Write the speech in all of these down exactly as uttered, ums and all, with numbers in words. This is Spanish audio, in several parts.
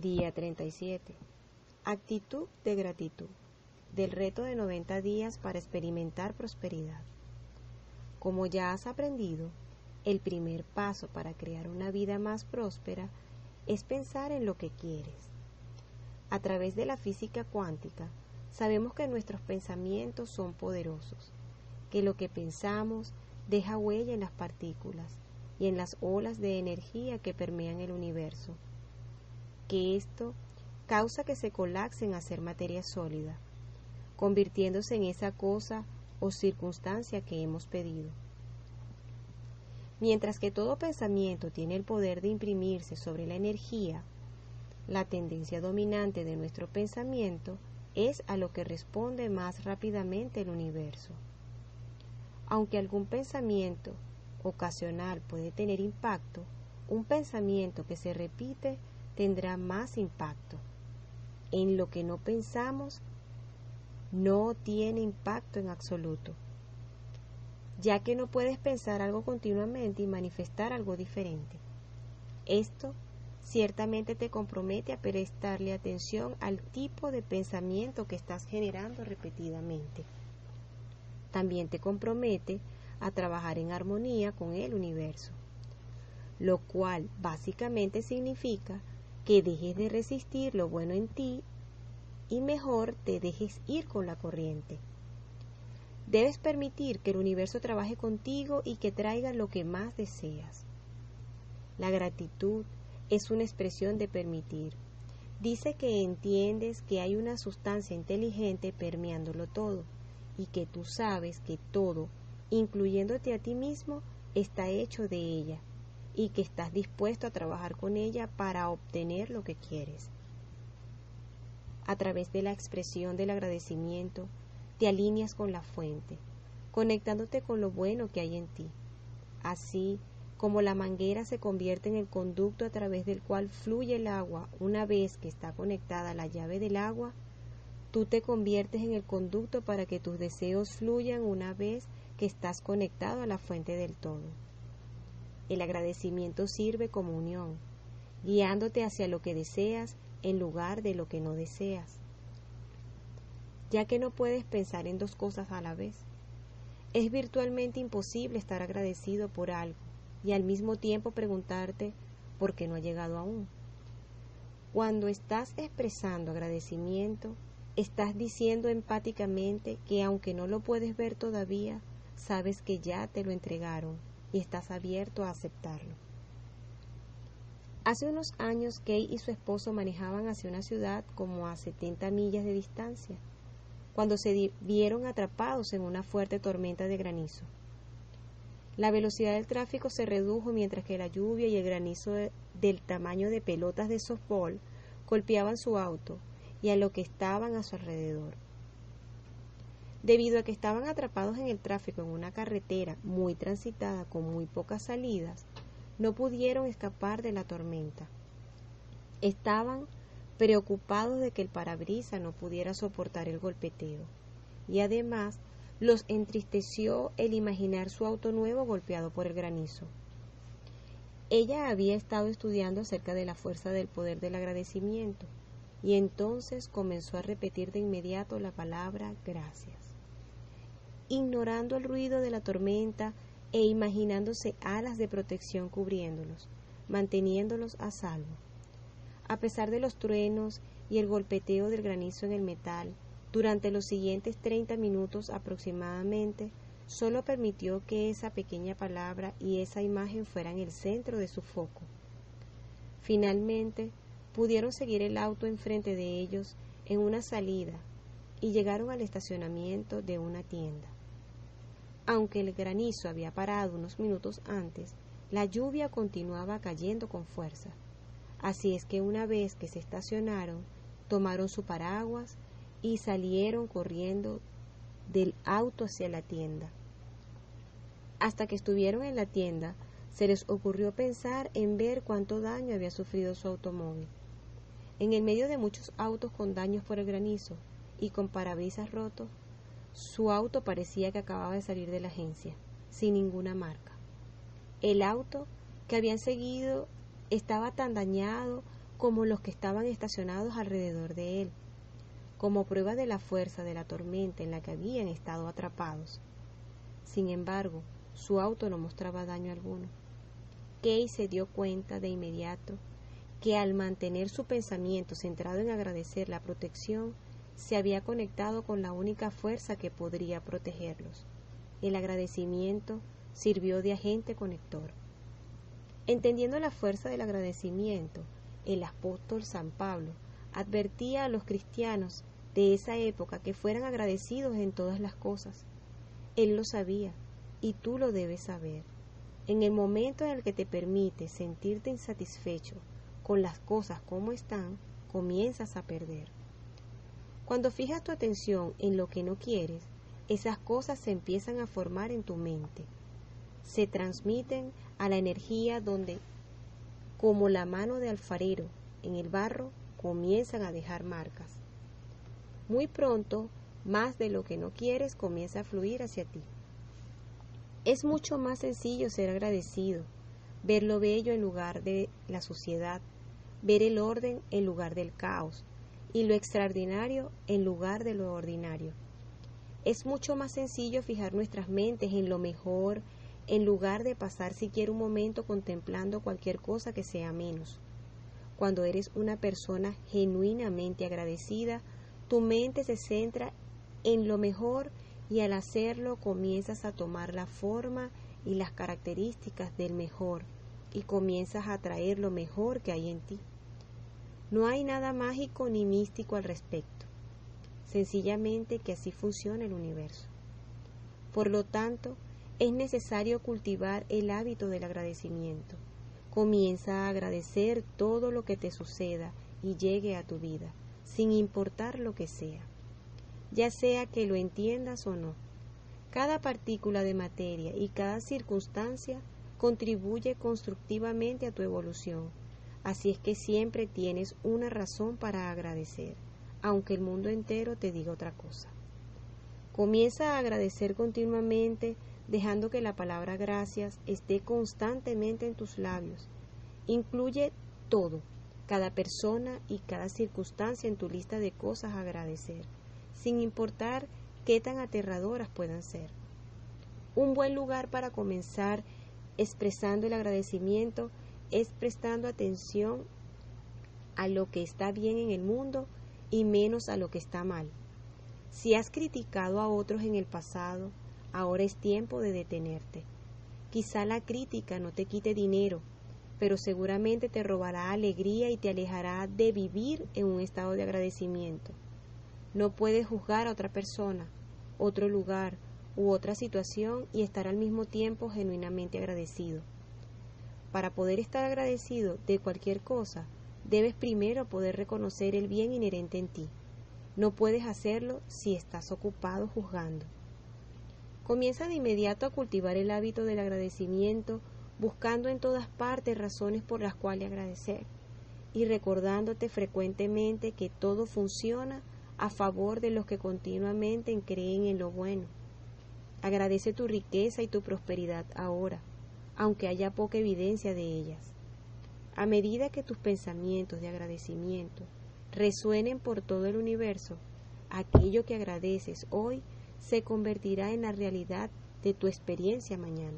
Día treinta y siete. Actitud de gratitud. Del reto de noventa días para experimentar prosperidad. Como ya has aprendido, el primer paso para crear una vida más próspera es pensar en lo que quieres. A través de la física cuántica, sabemos que nuestros pensamientos son poderosos, que lo que pensamos deja huella en las partículas y en las olas de energía que permean el universo, que esto causa que se colapsen a ser materia sólida, convirtiéndose en esa cosa o circunstancia que hemos pedido. Mientras que todo pensamiento tiene el poder de imprimirse sobre la energía, la tendencia dominante de nuestro pensamiento es a lo que responde más rápidamente el universo. Aunque algún pensamiento ocasional puede tener impacto, un pensamiento que se repite tendrá más impacto. En lo que no pensamos, no tiene impacto en absoluto, ya que no puedes pensar algo continuamente y manifestar algo diferente. Esto ciertamente te compromete a prestarle atención al tipo de pensamiento que estás generando repetidamente. También te compromete a trabajar en armonía con el universo, lo cual básicamente significa que dejes de resistir lo bueno en ti y mejor te dejes ir con la corriente. Debes permitir que el universo trabaje contigo y que traiga lo que más deseas. La gratitud es una expresión de permitir. Dice que entiendes que hay una sustancia inteligente permeándolo todo y que tú sabes que todo, incluyéndote a ti mismo, está hecho de ella y que estás dispuesto a trabajar con ella para obtener lo que quieres. A través de la expresión del agradecimiento, te alineas con la fuente, conectándote con lo bueno que hay en ti. Así como la manguera se convierte en el conducto a través del cual fluye el agua una vez que está conectada a la llave del agua, tú te conviertes en el conducto para que tus deseos fluyan una vez que estás conectado a la fuente del todo. El agradecimiento sirve como unión, guiándote hacia lo que deseas en lugar de lo que no deseas, ya que no puedes pensar en dos cosas a la vez. Es virtualmente imposible estar agradecido por algo y al mismo tiempo preguntarte por qué no ha llegado aún. Cuando estás expresando agradecimiento, estás diciendo empáticamente que aunque no lo puedes ver todavía, sabes que ya te lo entregaron y estás abierto a aceptarlo. Hace unos años, Kay y su esposo manejaban hacia una ciudad como a setenta millas de distancia, cuando se vieron atrapados en una fuerte tormenta de granizo. La velocidad del tráfico se redujo mientras que la lluvia y el granizo de, del tamaño de pelotas de softball golpeaban su auto y a lo que estaban a su alrededor. Debido a que estaban atrapados en el tráfico en una carretera muy transitada con muy pocas salidas, no pudieron escapar de la tormenta. Estaban preocupados de que el parabrisas no pudiera soportar el golpeteo, y además los entristeció el imaginar su auto nuevo golpeado por el granizo. Ella había estado estudiando acerca de la fuerza del poder del agradecimiento, y entonces comenzó a repetir de inmediato la palabra gracias, ignorando el ruido de la tormenta e imaginándose alas de protección cubriéndolos, manteniéndolos a salvo. A pesar de los truenos y el golpeteo del granizo en el metal, durante los siguientes treinta minutos aproximadamente, solo permitió que esa pequeña palabra y esa imagen fueran el centro de su foco. Finalmente, pudieron seguir el auto enfrente de ellos en una salida y llegaron al estacionamiento de una tienda. Aunque el granizo había parado unos minutos antes, la lluvia continuaba cayendo con fuerza. Así es que una vez que se estacionaron, tomaron su paraguas y salieron corriendo del auto hacia la tienda. Hasta que estuvieron en la tienda, se les ocurrió pensar en ver cuánto daño había sufrido su automóvil. En el medio de muchos autos con daños por el granizo y con parabrisas rotos, su auto parecía que acababa de salir de la agencia, sin ninguna marca. El auto que habían seguido estaba tan dañado como los que estaban estacionados alrededor de él, como prueba de la fuerza de la tormenta en la que habían estado atrapados. Sin embargo, su auto no mostraba daño alguno. Kay se dio cuenta de inmediato que al mantener su pensamiento centrado en agradecer la protección, se había conectado con la única fuerza que podría protegerlos. El agradecimiento sirvió de agente conector. Entendiendo la fuerza del agradecimiento, el apóstol San Pablo advertía a los cristianos de esa época que fueran agradecidos en todas las cosas. Él lo sabía, y tú lo debes saber. En el momento en el que te permites sentirte insatisfecho con las cosas como están, comienzas a perder. Cuando fijas tu atención en lo que no quieres, esas cosas se empiezan a formar en tu mente. Se transmiten a la energía donde, como la mano de alfarero en el barro, comienzan a dejar marcas. Muy pronto, más de lo que no quieres comienza a fluir hacia ti. Es mucho más sencillo ser agradecido, ver lo bello en lugar de la suciedad, ver el orden en lugar del caos y lo extraordinario en lugar de lo ordinario. Es mucho más sencillo fijar nuestras mentes en lo mejor en lugar de pasar siquiera un momento contemplando cualquier cosa que sea menos. Cuando eres una persona genuinamente agradecida, tu mente se centra en lo mejor y al hacerlo comienzas a tomar la forma y las características del mejor y comienzas a atraer lo mejor que hay en ti. No hay nada mágico ni místico al respecto, sencillamente que así funciona el universo. Por lo tanto, es necesario cultivar el hábito del agradecimiento. Comienza a agradecer todo lo que te suceda y llegue a tu vida, sin importar lo que sea, ya sea que lo entiendas o no. Cada partícula de materia y cada circunstancia contribuye constructivamente a tu evolución. Así es que siempre tienes una razón para agradecer, aunque el mundo entero te diga otra cosa. Comienza a agradecer continuamente, dejando que la palabra gracias esté constantemente en tus labios. Incluye todo, cada persona y cada circunstancia en tu lista de cosas a agradecer, sin importar qué tan aterradoras puedan ser. Un buen lugar para comenzar expresando el agradecimiento es prestando atención a lo que está bien en el mundo y menos a lo que está mal. Si has criticado a otros en el pasado, ahora es tiempo de detenerte. Quizá la crítica no te quite dinero, pero seguramente te robará alegría y te alejará de vivir en un estado de agradecimiento. No puedes juzgar a otra persona, otro lugar u otra situación y estar al mismo tiempo genuinamente agradecido. Para poder estar agradecido de cualquier cosa, debes primero poder reconocer el bien inherente en ti. No puedes hacerlo si estás ocupado juzgando. Comienza de inmediato a cultivar el hábito del agradecimiento, buscando en todas partes razones por las cuales agradecer y recordándote frecuentemente que todo funciona a favor de los que continuamente creen en lo bueno. Agradece tu riqueza y tu prosperidad ahora, aunque haya poca evidencia de ellas. A medida que tus pensamientos de agradecimiento resuenen por todo el universo, aquello que agradeces hoy se convertirá en la realidad de tu experiencia mañana.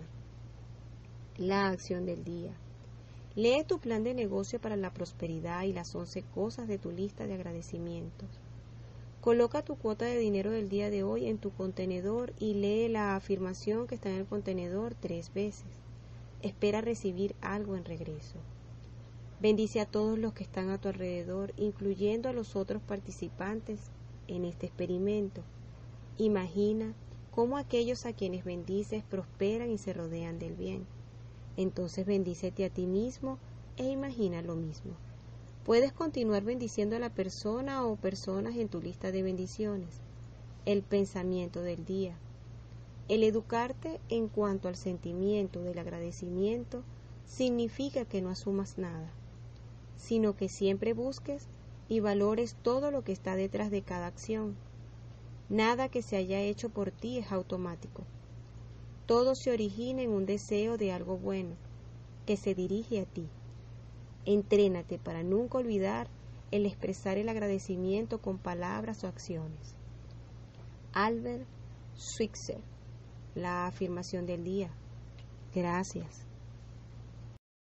La acción del día. Lee tu plan de negocio para la prosperidad y las once cosas de tu lista de agradecimientos. Coloca tu cuota de dinero del día de hoy en tu contenedor y lee la afirmación que está en el contenedor tres veces. Espera recibir algo en regreso. Bendice a todos los que están a tu alrededor, incluyendo a los otros participantes en este experimento. Imagina cómo aquellos a quienes bendices prosperan y se rodean del bien. Entonces bendícete a ti mismo e imagina lo mismo. Puedes continuar bendiciendo a la persona o personas en tu lista de bendiciones. El pensamiento del día. El educarte en cuanto al sentimiento del agradecimiento significa que no asumas nada, sino que siempre busques y valores todo lo que está detrás de cada acción. Nada que se haya hecho por ti es automático. Todo se origina en un deseo de algo bueno, que se dirige a ti. Entrénate para nunca olvidar el expresar el agradecimiento con palabras o acciones. Albert Schweitzer. La afirmación del día. Gracias.